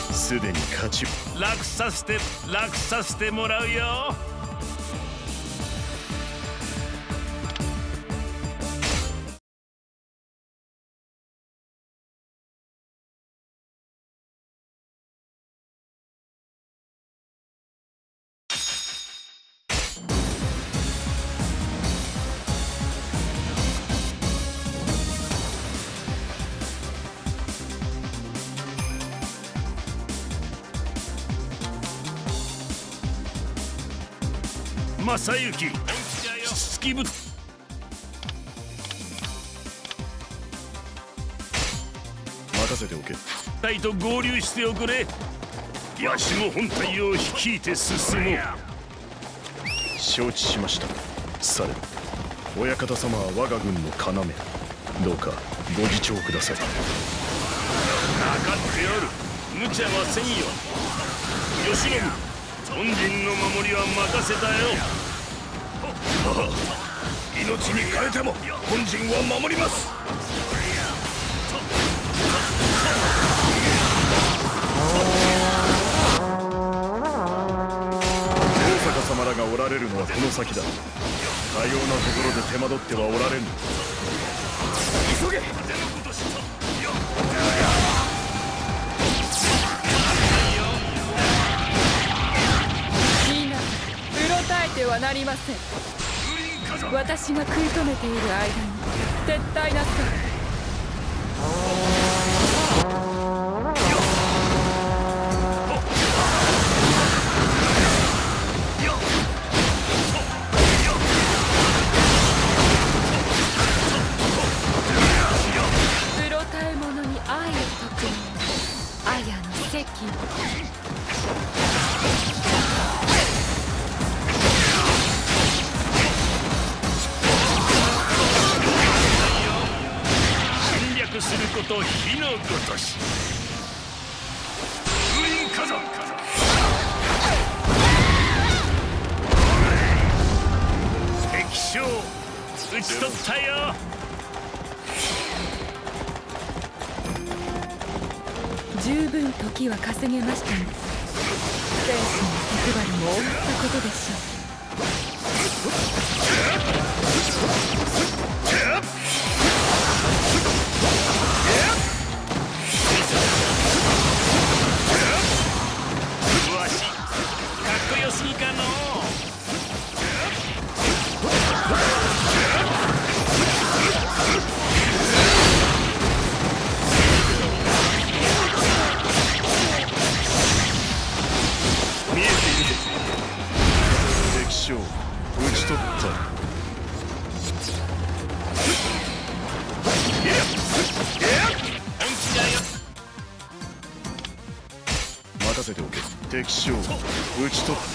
すでに勝ち楽させてもらうよ。正行、つきぶ任せておけ。 隊と合流しておくれ。わしも本隊を率いて進もう。 承知しました。されど親方様は我が軍の要。どうかご自重ください。 分かっておる。無茶はせんよ。慶喜、本陣の守りは任せたよ。 命に代えても本陣は守ります。 大坂様らがおられるのはこの先だ。かようなところで手間取ってはおられぬ。 急げ。 みんなうろたえてはなりません。私が食い止めている間に撤退なさい。うろたえ者に愛を説く綾の席を。 すること火のごとし。風林火山。敵将討ち取ったよ。 十分時は稼げましたね。天使の気配りも終わったことでしょう。 任せておけ。敵将討ち取った。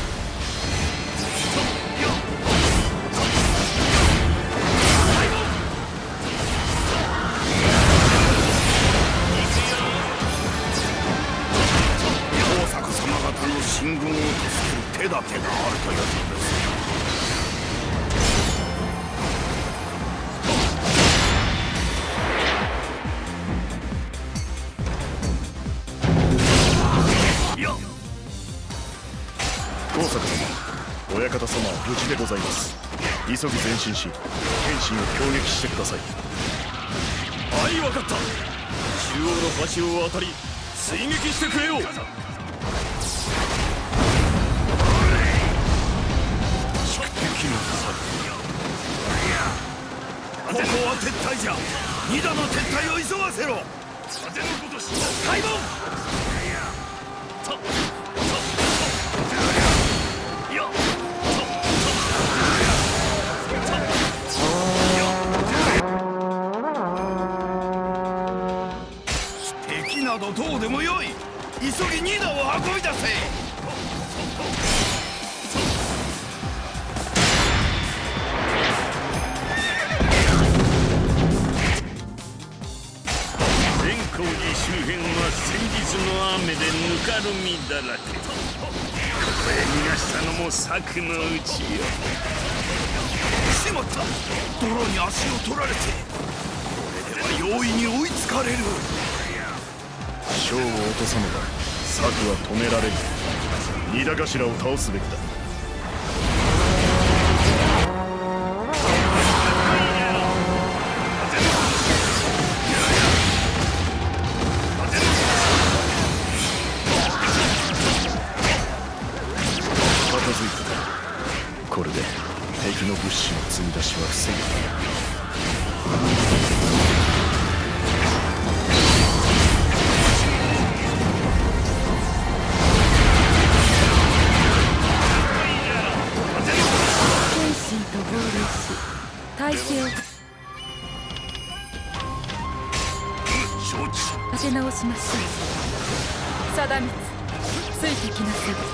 大坂様方の進軍を助ける手立てがあるというのです。 大坂様、親方様は無事でございます。急ぎ前進し、謙信を攻撃してください。 はい、分かった。中央の橋を渡り追撃してくれよう。ここは撤退じゃ。二打の撤退を急がせろ。風のごとし開門。敵などどうでもよい。急ぎ二打を運び出せ。 周辺は先日の雨でぬかるみだらけ。ここへ逃がしたのも策のうちよ。 しまった。泥に足を取られて、これでは容易に追いつかれる。 将を落とさねば策は止められる。二田頭を倒すべきだ。片付いた。これで敵の物資の積み出しは防げた。 体勢を立て直しましょう。貞光、ついてきなさい。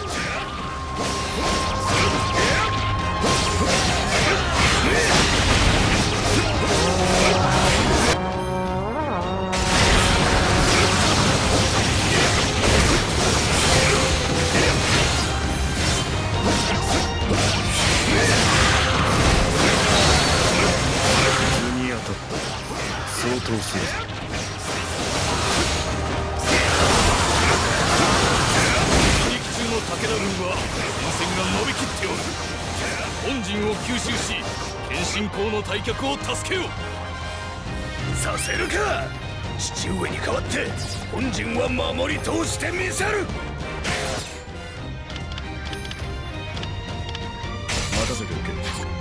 相当する。 敵中の武田軍は前線が伸びきっておる。本陣を吸収し謙信公の退却を助けよう。 させるか。父上に代わって本陣は守り通してみせる。 任せておけ。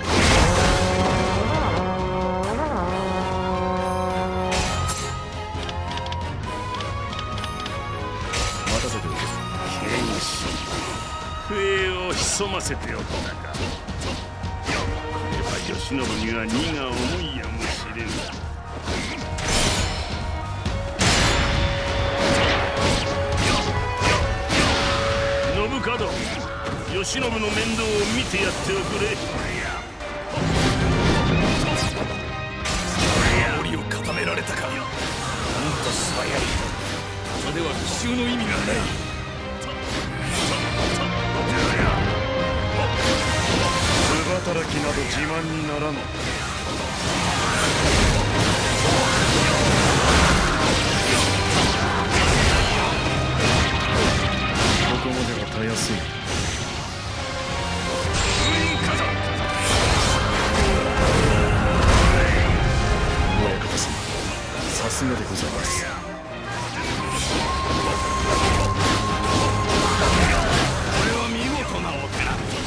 不栄を潜ませておったか。これは慶喜には荷が重いやもしれぬ。信門、慶喜の面倒を見てやっておくれ。 守りを固められたか。なんと素早い。それでは奇襲の意味がない。 働きなど自慢にならぬ。ここまではたやすい。親方様、さすがでございます。 これは見事なお手並み。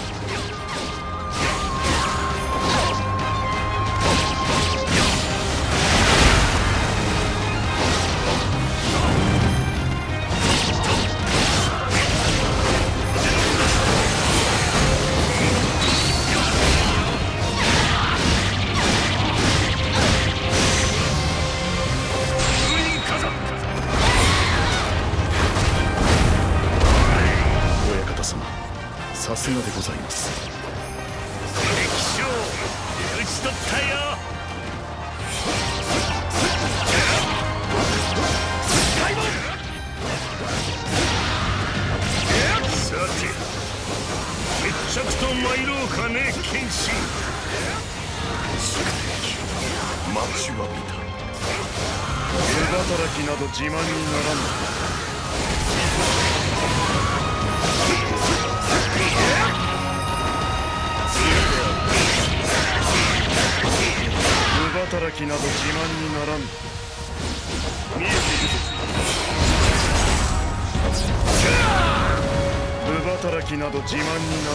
さすがでございます。 敵将討ち取ったよ。さて決着と参ろうかね、謙信。 待ちわびた。手働きなど自慢にならぬ。働きなど自慢にならん。見えているぞ。武働きなど自慢にならん。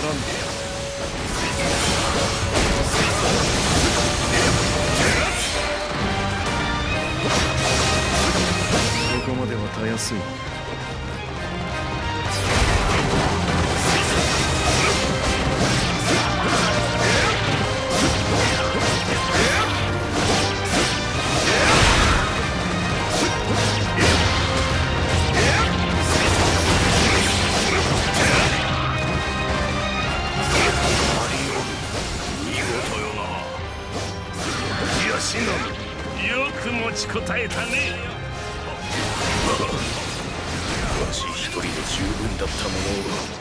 ここまではたやすい。 よく持ちこたえたね。 わし一人で十分だったものを。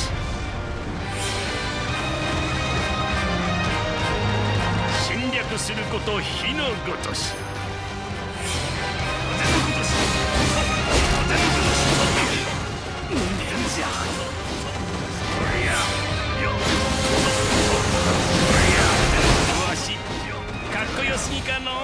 し侵略すること火のごとし風のごとし風のごとし人間じゃわしかっこよすぎかの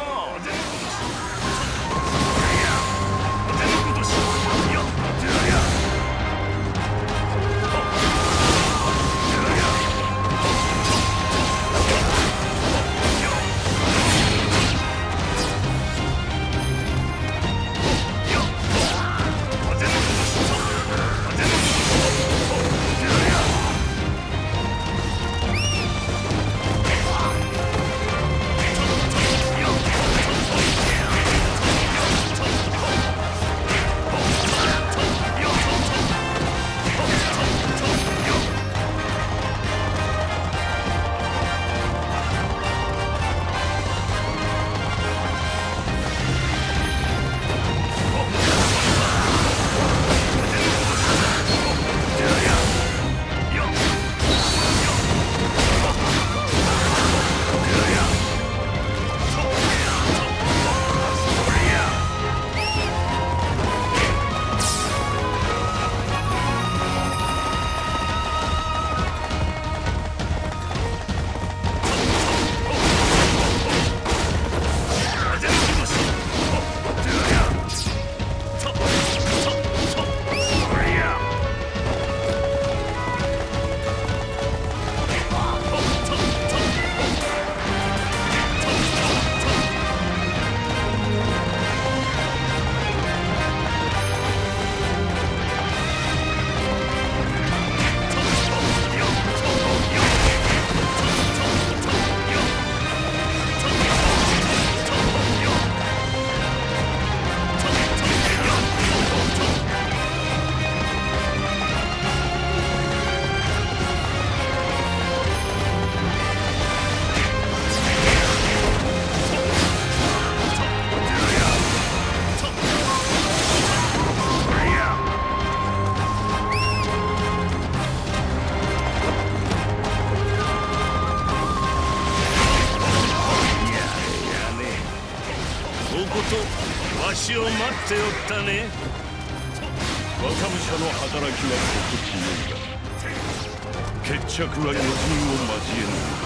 わしを待っておったね。 若武者の働きは心地よいが、決着は余人を交え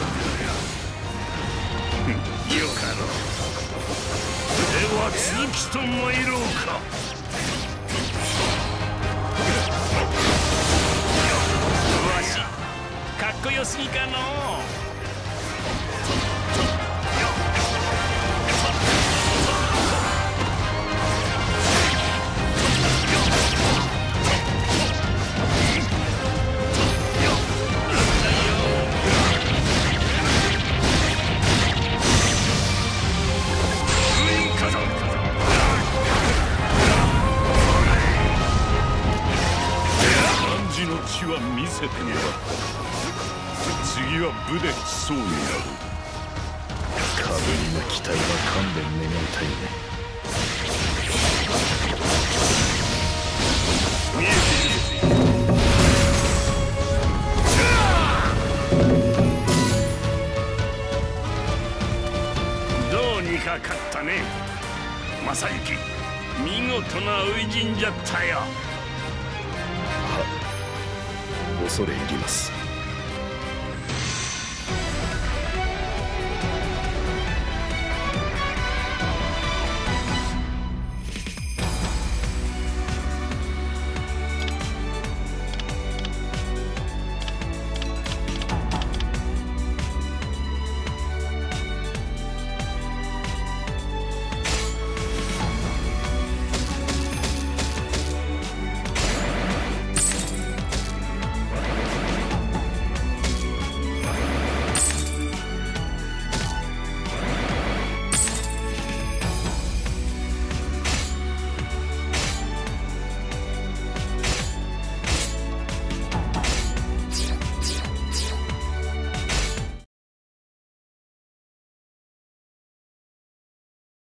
ぬよかろう。では続きと参ろうか。わしかっこよすぎかのう。 血は見せてみろ。次は武でそうになる。かぶりの期待は勘弁願いたいね。 見えている。どうにか勝ったね。正行、見事な初陣じゃったよ。 恐れ入ります。